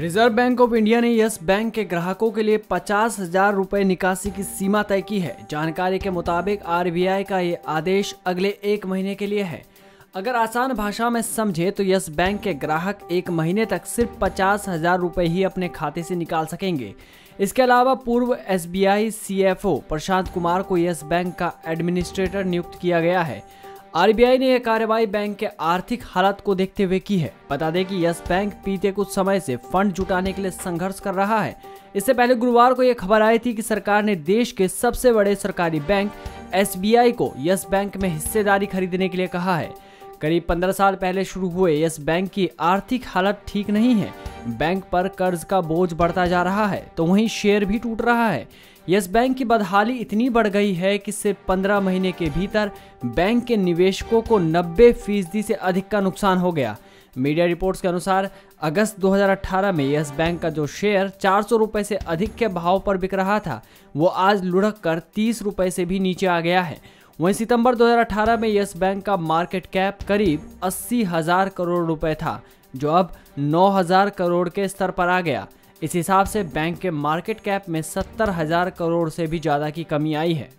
Reserve Bank of India ने Yes Bank के ग्राहकों के लिए 50,000 रुपए निकासी की सीमा तय की है। जानकारी के मुताबिक आरबीआई का ये आदेश अगले 1 महीने के लिए है। अगर आसान भाषा में समझे तो यस बैंक के ग्राहक 1 महीने तक सिर्फ 50,000 रुपए ही अपने खाते से निकाल सकेंगे। इसके अलावा पूर्व एसबीआई सीएफओ प्रशांत कुमार को यस बैंक का एडमिनिस्ट्रेटर नियुक्त किया गया है। आरबीआई ने यह कार्रवाई बैंक के आर्थिक हालत को देखते हुए की है। बता दें कि यस बैंक बीते कुछ समय से फंड जुटाने के लिए संघर्ष कर रहा है। इससे पहले गुरुवार को यह खबर आई थी कि सरकार ने देश के सबसे बड़े सरकारी बैंक एसबीआई को यस बैंक में हिस्सेदारी खरीदने के लिए कहा है। करीब 15 साल पहले शुरू हुए यस बैंक की आर्थिक हालत ठीक नहीं है। बैंक पर कर्ज का बोझ बढ़ता जा रहा है तो वहीं शेयर भी टूट रहा है। यस बैंक की बदहाली इतनी बढ़ गई है कि सिर्फ 15 महीने के भीतर बैंक के निवेशकों को 90% से अधिक का नुकसान हो गया। मीडिया रिपोर्ट्स के अनुसार अगस्त 2018 में यस बैंक का जो शेयर 400 रुपए से अधिक के भाव पर बिक रहा था वो आज लुढ़क कर 30 रुपए से भी नीचे आ गया है। वहीं सितंबर 2018 में यस बैंक का मार्केट कैप करीब 80,000 करोड़ रुपए था, जो अब 9,000 करोड़ के स्तर पर आ गया। इस हिसाब से बैंक के मार्केट कैप में 70,000 करोड़ से भी ज्यादा की कमी आई है।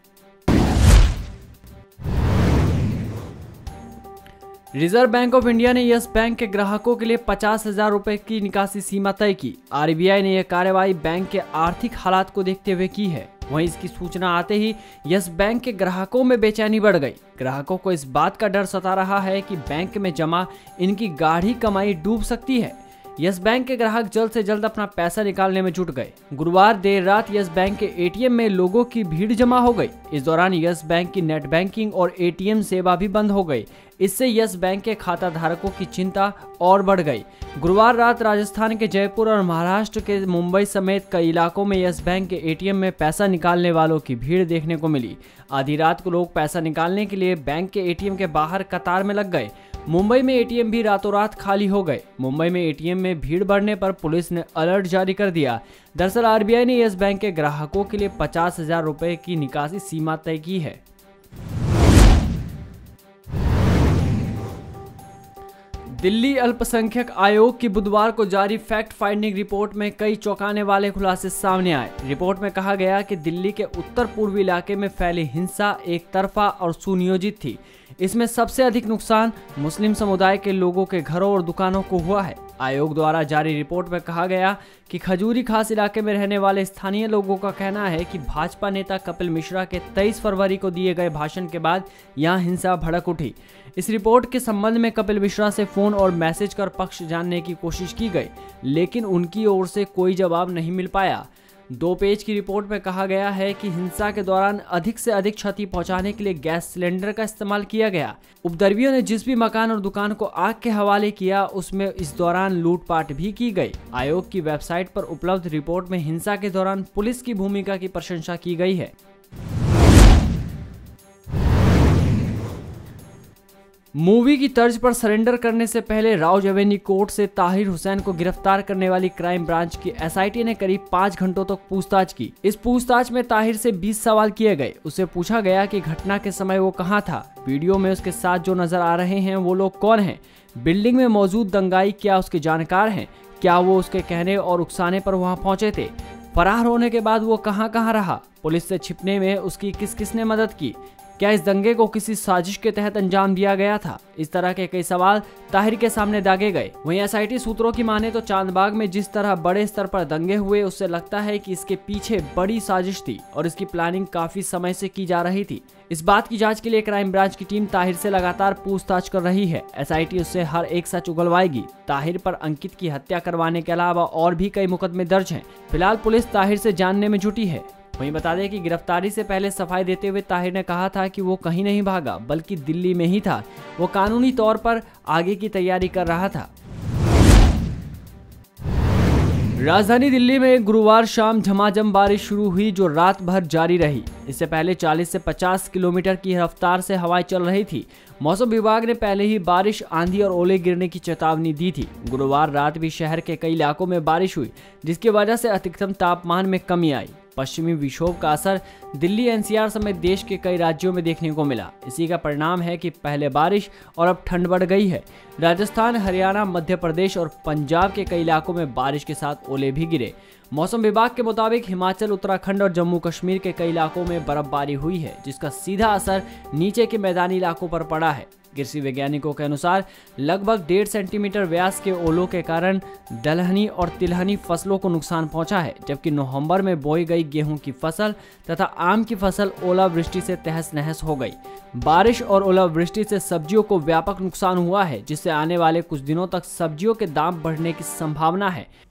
रिजर्व बैंक ऑफ इंडिया ने यस बैंक के ग्राहकों के लिए 50,000 रुपए की निकासी सीमा तय की। आरबीआई ने यह कार्रवाई बैंक के आर्थिक हालात को देखते हुए की है। वहीं इसकी सूचना आते ही यस बैंक के ग्राहकों में बेचैनी बढ़ गई। ग्राहकों को इस बात का डर सता रहा है कि बैंक में जमा इनकी गाढ़ी कमाई डूब सकती है। यस बैंक के ग्राहक जल्द से जल्द अपना पैसा निकालने में जुट गए। गुरुवार देर रात यस बैंक के एटीएम में लोगों की भीड़ जमा हो गई। इस दौरान यस बैंक की नेट बैंकिंग और एटीएम सेवा भी बंद हो गई। इससे यस बैंक के खाता धारकों की चिंता और बढ़ गई। गुरुवार रात राजस्थान के जयपुर और महाराष्ट्र के मुंबई समेत कई इलाकों में यस बैंक के एटीएम में पैसा निकालने वालों की भीड़ देखने को मिली। आधी रात को लोग पैसा निकालने के लिए बैंक के एटीएम के बाहर कतार में लग गए। मुंबई में एटीएम भी रातों रात खाली हो गए। मुंबई में एटीएम में भीड़ बढ़ने पर पुलिस ने अलर्ट जारी कर दिया। दरअसल आरबीआई ने यस बैंक के ग्राहकों के लिए 50,000 रुपए की निकासी सीमा तय की है। दिल्ली अल्पसंख्यक आयोग की बुधवार को जारी फैक्ट फाइंडिंग रिपोर्ट में कई चौंकाने वाले खुलासे सामने आए। रिपोर्ट में कहा गया कि दिल्ली के उत्तर पूर्वी इलाके में फैली हिंसा एक तरफा और सुनियोजित थी। इसमें सबसे अधिक नुकसान मुस्लिम समुदाय के लोगों के घरों और दुकानों को हुआ है। आयोग द्वारा जारी रिपोर्ट में कहा गया कि खजूरी खास इलाके में रहने वाले स्थानीय लोगों का कहना है कि भाजपा नेता कपिल मिश्रा के 23 फरवरी को दिए गए भाषण के बाद यहां हिंसा भड़क उठी। इस रिपोर्ट के संबंध में कपिल मिश्रा से फोन और मैसेज कर पक्ष जानने की कोशिश की गई, लेकिन उनकी ओर से कोई जवाब नहीं मिल पाया। 2 पेज की रिपोर्ट में कहा गया है कि हिंसा के दौरान अधिक से अधिक क्षति पहुंचाने के लिए गैस सिलेंडर का इस्तेमाल किया गया। उपद्रवियों ने जिस भी मकान और दुकान को आग के हवाले किया उसमें इस दौरान लूटपाट भी की गई। आयोग की वेबसाइट पर उपलब्ध रिपोर्ट में हिंसा के दौरान पुलिस की भूमिका की प्रशंसा की गई है। मूवी की तर्ज पर सरेंडर करने से पहले राउज एवेन्यू कोर्ट से ताहिर हुसैन को गिरफ्तार करने वाली क्राइम ब्रांच की एसआईटी ने करीब 5 घंटों तक पूछताछ की। इस पूछताछ में ताहिर से 20 सवाल किए गए। उससे पूछा गया कि घटना के समय वो कहां था, वीडियो में उसके साथ जो नजर आ रहे हैं वो लोग कौन हैं, बिल्डिंग में मौजूद दंगाई क्या उसके जानकार हैं, क्या वो उसके कहने और उकसाने पर वहां पहुंचे थे, फरार होने के बाद वो कहां रहा, पुलिस से छिपने में उसकी किस किस ने मदद की, क्या इस दंगे को किसी साजिश के तहत अंजाम दिया गया था। इस तरह के कई सवाल ताहिर के सामने दागे गए। वहीं एसआईटी सूत्रों की माने तो चांदबाग में जिस तरह बड़े स्तर पर दंगे हुए उससे लगता है कि इसके पीछे बड़ी साजिश थी और इसकी प्लानिंग काफी समय से की जा रही थी। इस बात की जांच के लिए क्राइम ब्रांच की टीम ताहिर से लगातार पूछताछ कर रही है। एसआईटी उससे हर एक सच उगलवाएगी। ताहिर पर अंकित की हत्या करवाने के अलावा और भी कई मुकदमे दर्ज हैं। फिलहाल पुलिस ताहिर से जानने में जुटी है। वहीं बता दें कि गिरफ्तारी से पहले सफाई देते हुए ताहिर ने कहा था कि वो कहीं नहीं भागा बल्कि दिल्ली में ही था। वो कानूनी तौर पर आगे की तैयारी कर रहा था। राजधानी दिल्ली में गुरुवार शाम झमाझम बारिश शुरू हुई जो रात भर जारी रही। इससे पहले 40 से 50 किलोमीटर की रफ्तार से हवाएं चल रही थी। मौसम विभाग ने पहले ही बारिश, आंधी और ओले गिरने की चेतावनी दी थी। गुरुवार रात भी शहर के कई इलाकों में बारिश हुई जिसकी वजह से अधिकतम तापमान में कमी आई। पश्चिमी विक्षोभ का असर दिल्ली एनसीआर समेत देश के कई राज्यों में देखने को मिला। इसी का परिणाम है कि पहले बारिश और अब ठंड बढ़ गई है। राजस्थान, हरियाणा, मध्य प्रदेश और पंजाब के कई इलाकों में बारिश के साथ ओले भी गिरे। मौसम विभाग के मुताबिक हिमाचल, उत्तराखंड और जम्मू कश्मीर के कई इलाकों में बर्फबारी हुई है, जिसका सीधा असर नीचे के मैदानी इलाकों पर पड़ा है। कृषि वैज्ञानिकों के अनुसार लगभग 1.5 सेंटीमीटर व्यास के ओलों के कारण दलहनी और तिलहनी फसलों को नुकसान पहुंचा है, जबकि नवंबर में बोई गई गेहूं की फसल तथा आम की फसल ओलावृष्टि से तहस नहस हो गई। बारिश और ओलावृष्टि से सब्जियों को व्यापक नुकसान हुआ है, जिससे आने वाले कुछ दिनों तक सब्जियों के दाम बढ़ने की संभावना है।